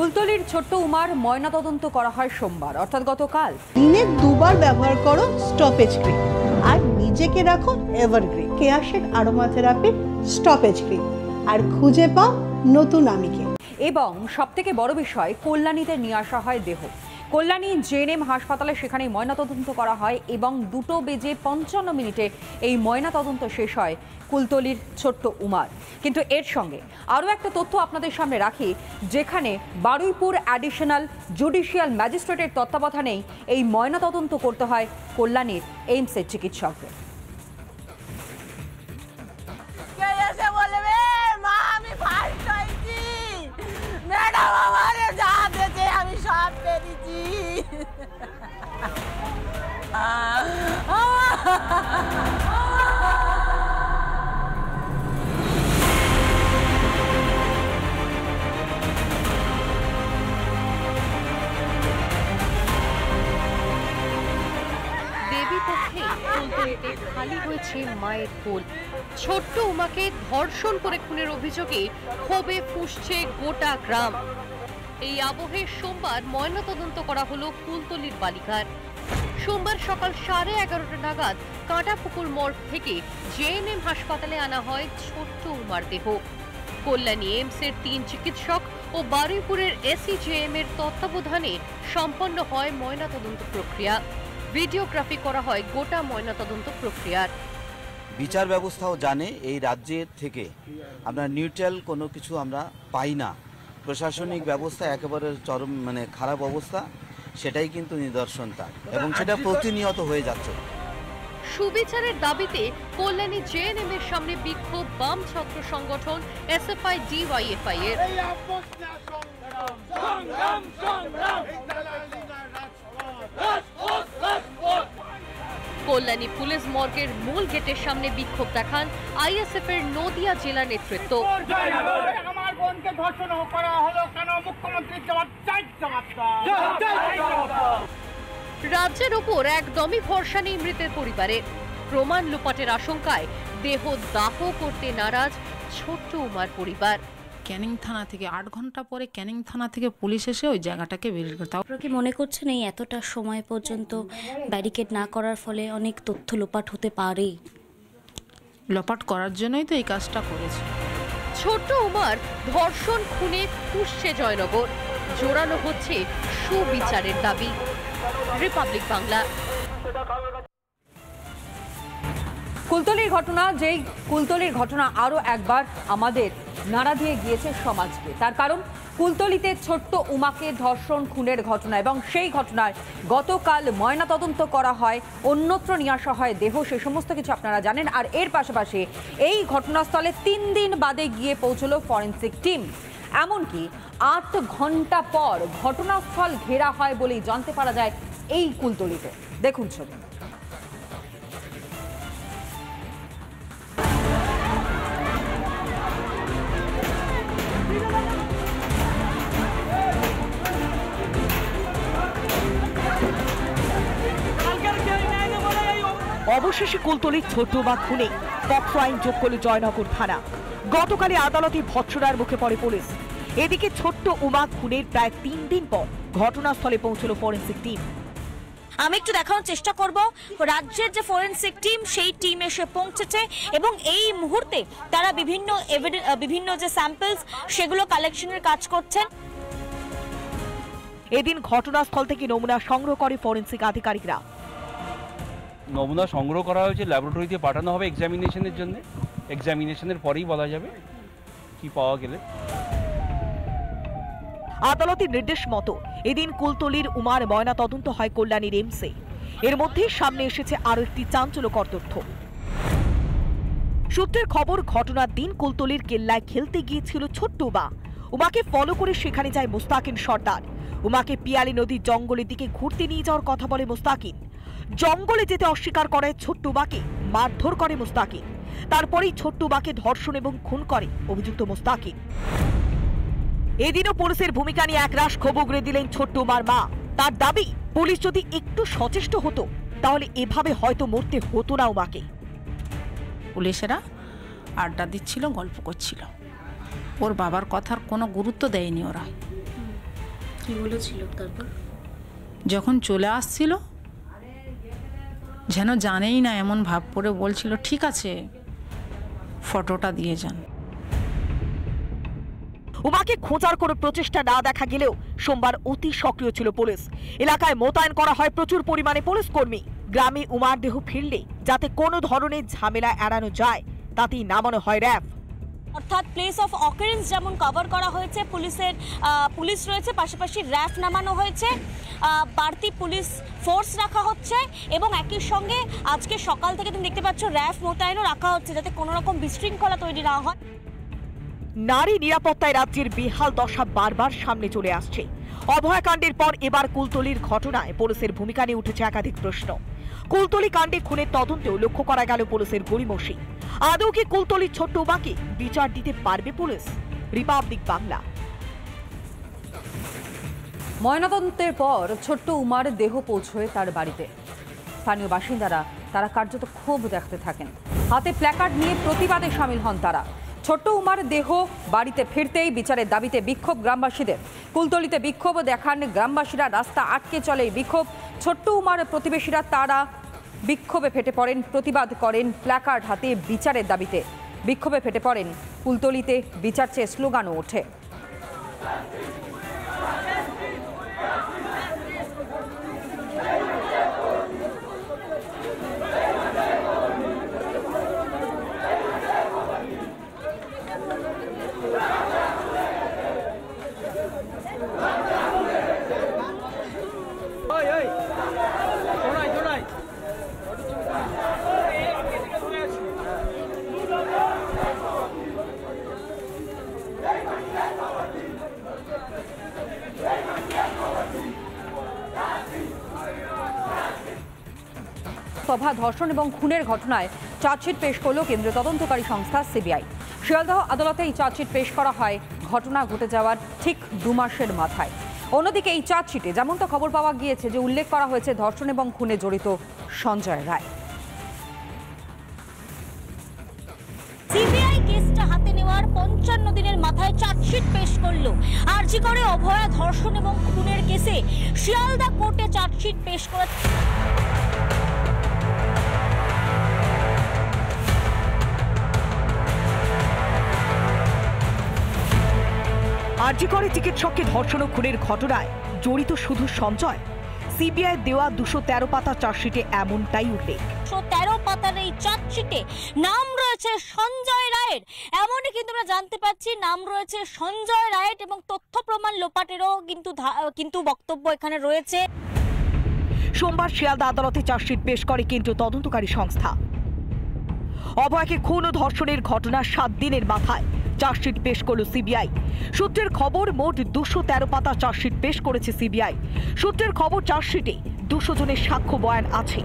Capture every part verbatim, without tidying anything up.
কুলতলির ছোট্ট উমার ময়নাতদন্ত করা হয় সোমবার অর্থাৎ গতকাল। দিনে দুবার ব্যবহার করো স্টপেজ ক্রিম আর নিজেকে রাখো এভারগ্রিন কেয়াশেড আরোমা থেরাপি স্টপেজ ক্রিম আর খুঁজে পাও নতুন আমিকে। এবং সবথেকে বড় বিষয়, কল্যাণীতে নিয়ে আসা হয় দেহ। কল্যাণী জেএনএম হাসপাতালে সেখানে ময়নাতদন্ত করা হয় এবং দুটো বেজে পঞ্চান্ন মিনিটে এই ময়নাতদন্ত শেষ হয় কুলতলির ছোট্ট উমার। কিন্তু এর সঙ্গে আরও একটা তথ্য আপনাদের সামনে রাখি, যেখানে বারুইপুর অ্যাডিশনাল জুডিশিয়াল ম্যাজিস্ট্রেটের তত্ত্বাবধানেই এই ময়নাতদন্ত করতে হয় কল্যাণীর এইমসের চিকিৎসকদের। আমি সব পেরেছি। দেবী পক্ষে কুলতলিতে খালি হয়েছে মায়ের কোল। ছোট্ট উমাকে ধর্ষণ করে খুনের অভিযোগে ক্ষোভে ফুঁসছে গোটা গ্রাম। এই আবহে সোমবার ময়নাতদন্ত করা হলো কুলতলির বালিকার। সোমবার সকাল সাড়ে এগারোটা নাগাদ কাঁটাপুকুর মোড় থেকে জেএনএম হাসপাতালে আনা হয় ছোট্ট উমার দেহ। কল্যাণী এইমসের তিন চিকিৎসক ও বারুইপুরের এসিজেএম এর তত্ত্বাবধানে সম্পন্ন হয় ময়নাতদন্ত প্রক্রিয়া। ভিডিওগ্রাফি করা হয় গোটা ময়নাতদন্ত প্রক্রিয়ার। বিচার ব্যবস্থাও জানে এই রাজ্যের থেকে আমরা নিউট্রাল কোনো কিছু আমরা পাই না। প্রশাসনিক ব্যবস্থা একেবারে চরম মানে খারাপ অবস্থা, সেটাই কিন্তু নিদর্শন তার, এবং সেটা প্রতিনিয়ত হয়ে যাচ্ছে। সুবিচারের দাবিতে কল্যাণী জেএনএম এর সামনে বিক্ষোভ বাম ছাত্র সংগঠন এসএফআই ডিওয়াইএফআই এর। কল্যাণী পুলিশ মর্গের মূল গেটের সামনে বিক্ষোভ দেখান আইএসএফ এর নদিয়া জেলা নেতৃত্ব। আমার বোনকে ধর্ষণ করা হলো কেন? মুখ্যমন্ত্রীর জবাব চাই, জবাব রাজ্যের উপর একদমই ভরসা নেই মৃতের পরিবারে। প্রমাণ লোপাটের আশঙ্কায় দেহ দাহ করতে নারাজ ছোট্ট উমার পরিবার। ক্যানিং থানা থেকে আট ঘন্টা পরে ক্যানিং থানা থেকে পুলিশ এসে ওই জায়গাটাকে বের করতে। আপনারা কি মনে করছেন এই এতটা সময় পর্যন্ত ব্যারিকেড না করার ফলে অনেক তথ্য লোপাট হতে পারে? লোপাট করার জন্যই তো এই কাজটা করেছে। ছোট্ট উমার ধর্ষণ খুনে ফুঁসছে জয়নগর। জোরালো হচ্ছে সুবিচারের দাবি। রিপাবলিক বাংলা। কুলতলির ঘটনা, যেই কুলতলির ঘটনা আরও একবার আমাদের নাড়া দিয়ে গিয়েছে সমাজকে। তার কারণ কুলতলিতে ছোট্ট উমাকে ধর্ষণ খুনের ঘটনা, এবং সেই ঘটনায় গতকাল ময়নাতদন্ত করা হয়, অন্যত্র নিয়ে আসা হয় দেহ, সে সমস্ত কিছু আপনারা জানেন। আর এর পাশাপাশি এই ঘটনাস্থলে তিন দিন বাদে গিয়ে পৌঁছলো ফরেন্সিক টিম। এমনকি আট ঘন্টা পর ঘটনাস্থল ঘেরা হয় বলেই জানতে পারা যায় এই কুলতলিতে। দেখুন ছবি। অবশেষে কুলতলির ছোট্ট উমা খুনে পক্সো আইন যোগ করল জয়নগর থানা। গতকালে আদালতে ভৎসনার মুখে পড়ে পুলিশ। এদিকে ছোট্ট উমা খুনের প্রায় তিন দিন পর ঘটনাস্থলে পৌঁছল ফরেন্সিক টিম। আমি একটু দেখানোর চেষ্টা করব রাজ্যের যে ফরেন্সিক টিম, সেই টিম এসে পৌঁছেছে এবং এই মুহূর্তে তারা বিভিন্ন বিভিন্ন যে স্যাম্পলস সেগুলো কালেকশনের কাজ করছেন। এদিন ঘটনাস্থল থেকে নমুনা সংগ্রহ করে ফরেন্সিক আধিকারিকরা। নমুনা সংগ্রহ করা হয়েছে, ল্যাবরেটরিতে পাঠানো হবে এক্সামিনেশনের জন্য। এক্সামিনেশনের পরেই বলা যাবে কি পাওয়া গেলে। আদালতের নির্দেশ মতো এদিন কুলতলির উমার ময়না তদন্ত হয় কল্যাণীর এইমসে। এর মধ্যে সামনে এসেছে আরো একটি চাঞ্চল্যকর তথ্য। সূত্রের খবর, ঘটনার দিন কুলতলির কেল্লায় খেলতে গিয়েছিল ছোট্ট উমা। উমাকে ফলো করে সেখানে যায় মুস্তাকিন সর্দার। উমাকে পিয়ালি নদীর জঙ্গলের দিকে ঘুরতে নিয়ে যাওয়ার কথা বলে মুস্তাকিন। জঙ্গলে যেতে অস্বীকার করায় ছোট্ট উমাকে মারধর করে মুস্তাকিন। তারপরেই ছোট্ট উমাকে ধর্ষণ এবং খুন করে অভিযুক্ত মুস্তাকিন। এদিনও পুলিশের ভূমিকা নিয়ে একরাশ ক্ষোভ উগরে দিলেন ছোট্ট উমার মা। তার দাবি, পুলিশ যদি একটু সচেষ্ট হতো তাহলে এভাবে হয়তো মরতে হতো না উমাকে। পুলিশেরা আড্ডা দিচ্ছিল, গল্প করছিল, ওর বাবার কথার কোনো গুরুত্ব দেয়নি ওরা। কি বলেছিল তারপর? যখন চলে আসছিল যেন জানেই না এমন ভাব করে বলছিল, ঠিক আছে ফটোটা দিয়ে যান। উমাকে খোঁজার কোনো প্রচেষ্টা না দেখা গেলেও সোমবার অতি সক্রিয় ছিল পুলিশ। এলাকায় মোতায়েন করা হয় প্রচুর পরিমাণে পুলিশ কর্মী। গ্রামে উমার দেহ ফিরলে যাতে কোনো ধরনের ঝামেলা এড়ানো যায় তাতেই নামানো হয় র্যাব। অর্থাৎ প্লেস অফ অকারেন্স যেমন কভার করা হয়েছে, পুলিশের পুলিশ রয়েছে, পাশাপাশি র্যাফ নামানো হয়েছে, বাড়তি পুলিশ ফোর্স রাখা হচ্ছে এবং একই সঙ্গে আজকে সকাল থেকে তুমি দেখতে পাচ্ছ র্যাফ মোতায়েনও রাখা হচ্ছে যাতে কোনো রকম বিশৃঙ্খলা তৈরি না হয়। নারী নিরাপত্তায় রাজ্যের বেহাল দশা বারবার সামনে চলে আসছে। অভয়াকাণ্ডের পর এবার কুলতলির ঘটনায় পুলিশের ভূমিকা নিয়ে উঠেছে একাধিক প্রশ্ন। কুলতলি কাণ্ডে খুনের তদন্তেও লক্ষ্য করা গেল পুলিশের গড়িমসি। আদৌ কি কুলতলির ছোট্ট উমাকে বিচার দিতে পারবে পুলিশ? রিপাবলিক বাংলা। ময়নাতদন্তের পর ছোট্ট উমার দেহ পৌঁছয় তার বাড়িতে। স্থানীয় বাসিন্দারা তারা কার্যত ক্ষোভ দেখতে থাকেন। হাতে প্ল্যাকার্ড নিয়ে প্রতিবাদে সামিল হন তারা। ছোট্ট উমার দেহ বাড়িতে ফিরতেই বিচারের দাবিতে বিক্ষোভ গ্রামবাসীদের। কুলতলিতে বিক্ষোভ দেখান গ্রামবাসীরা, রাস্তা আটকে চলে বিক্ষোভ। ছোট্ট উমার প্রতিবেশীরা তারা বিক্ষোভে ফেটে পড়েন, প্রতিবাদ করেন প্ল্যাকার্ড হাতে বিচারের দাবিতে। বিক্ষোভে ফেটে পড়েন, কুলতলিতে বিচার চেয়ে স্লোগানও ওঠে। সভা ধর্ষণ এবং খুনের ঘটনায় চার্জশিট পেশ করল কেন্দ্রীয় তদন্তকারী সংস্থা সিবিআই। শিয়ালদহ আদালতে এই চার্জশিট পেশ করা হয় ঘটনা ঘটে যাওয়ার ঠিক দু মাসের মাথায়। অন্যদিকে এই চার্জশিটে যেমনটা খবর পাওয়া গিয়েছে যে উল্লেখ করা হয়েছে ধর্ষণ এবং খুনে জড়িত সঞ্জয় রায়। সিবিআই কেসটা হাতে নেওয়ার পঞ্চান্ন দিনের মাথায় চার্জশিট পেশ করলো। আরজি করে অভয়া ধর্ষণ এবং খুনের কেসে শিয়ালদা কোর্টে চার্জশিট পেশ করে আরজি করে চিকিৎসককে ধর্ষণ ও খুনের ঘটনায় জড়িত শুধু সঞ্জয়। সিবিআই দেওয়া দুশো তেরো পাতা চার্জশিটে এমনটাই উল্লেখ। দুশো তেরো পাতার এই চার্জশিটে নাম রয়েছে সঞ্জয় রায়ের। এমনই কিন্তু আমরা জানতে পাচ্ছি নাম রয়েছে সঞ্জয় রায়ের এবং তথ্য প্রমাণ লোপাটেরও কিন্তু কিন্তু বক্তব্য এখানে রয়েছে। সোমবার শিয়ালদা আদালতে চার্জশিট পেশ করে কেন্দ্রীয় তদন্তকারী সংস্থা। অভয়কে খুন ও ধর্ষণের ঘটনা সাত দিনের মাথায় চার্জশিট পেশ করল সিবিআই। সূত্রের খবর মোট দুশো তেরো পাতা চার্জশিট পেশ করেছে সিবিআই। সূত্রের খবর চার্জশিটে দুশো জনের সাক্ষ্য বয়ান আছে।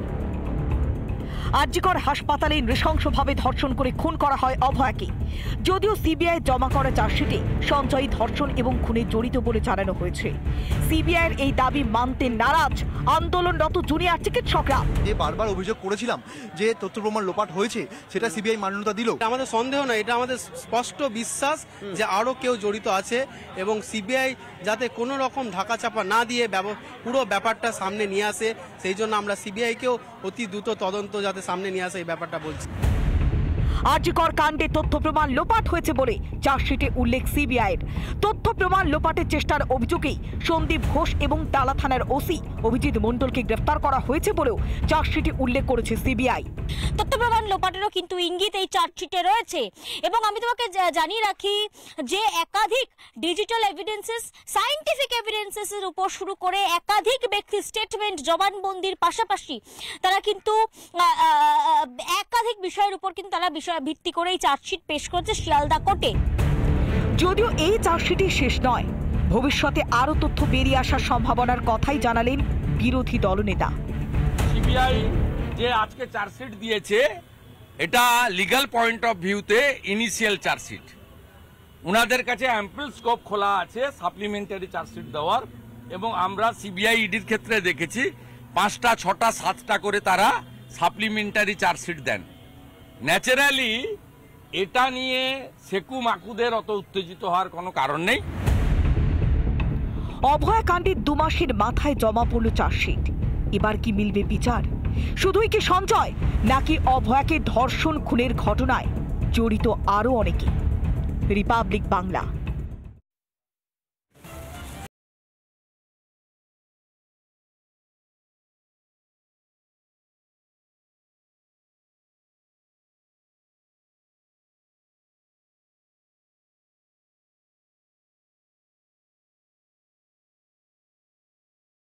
আরজিকর হাসপাতালে নৃশংসভাবে ধর্ষণ করে খুন করা হয় অভয়াকে। যদিও সিবিআই জমা করা চার্জশিটে সঞ্জয় ধর্ষণ এবং খুনে জড়িত বলে জানানো হয়েছে। সিবিআইয়ের এই দাবি মানতে নারাজ আন্দোলনরত জুনিয়র চিকিৎসকরা। যে বারবার অভিযোগ করেছিলাম যে তথ্য প্রমাণ লোপাট হয়েছে সেটা সিবিআই মান্যতা দিল। আমাদের সন্দেহ না, এটা আমাদের স্পষ্ট বিশ্বাস যে আরও কেউ জড়িত আছে এবং সিবিআই যাতে কোনো রকম ঢাকাচাপা না দিয়ে পুরো ব্যাপারটা সামনে নিয়ে আসে, সেই জন্য আমরা সিবিআইকেও অতি দ্রুত তদন্ত যাতে সামনে নিয়ে আসে এই ব্যাপারটা বলছি। আরজিকর কাণ্ডে তথ্য প্রমাণ লোপাট হয়েছে বলে চার্জশিটে উল্লেখ সিবিআইয়ের। তথ্য প্রমাণ লোপাটের চেষ্টার অভিযোগেই সন্দীপ ঘোষ এবং টালা থানার ওসি অভিজিৎ মণ্ডলকে গ্রেফতার করা হয়েছে বলেও চার্জশিটে উল্লেখ করেছে সিবিআই। তথ্য প্রমাণ লোপাটেরও কিন্তু ইঙ্গিত এই চার্জশিটে রয়েছে এবং আমি তোমাকে জানিয়ে রাখি যে একাধিক ডিজিটাল এভিডেন্সেস, সায়েন্টিফিক এভিডেন্সেস এর উপর শুরু করে একাধিক ব্যক্তি স্টেটমেন্ট, জবানবন্দির পাশাপাশি তারা কিন্তু একাধিক বিষয়ের উপর কিন্তু তারা বিষয় ভিত্তি করে এই চার্জশিট পেশ করেছে শিয়ালদা কোর্টে। যদিও এই চার্জশিটই শেষ নয়, ভবিষ্যতে আরো তথ্য বেরিয়ে আসার সম্ভাবনার কথাই জানালেন বিরোধী দলনেতা। সিবিআই যে আজকে চার্জশিট দিয়েছে এটা লিগ্যাল পয়েন্ট অফ ভিউতে ইনিশিয়াল চার্জশিট। ওনাদের কাছে অ্যাম্পল স্কোপ খোলা আছে সাপ্লিমেন্টারি চার্জশিট দেওয়ার এবং আমরা সিবিআই ইডির ক্ষেত্রে দেখেছি পাঁচটা, ছটা, সাতটা করে তারা সাপ্লিমেন্টারি চার্জশিট দেন। ন্যাচারালি এটা নিয়ে সেকু মাকুদের অত উত্তেজিত হওয়ার কোনো কারণ নেই। অভয়া কাণ্ডের দু মাসের মাথায় জমা পড়ল চার্জশিট। এবার কি মিলবে বিচার? শুধুই কি সঞ্চয়, নাকি অভয়াকে ধর্ষণ খুনের ঘটনায় জড়িত আরো অনেকে? রিপাবলিক বাংলা।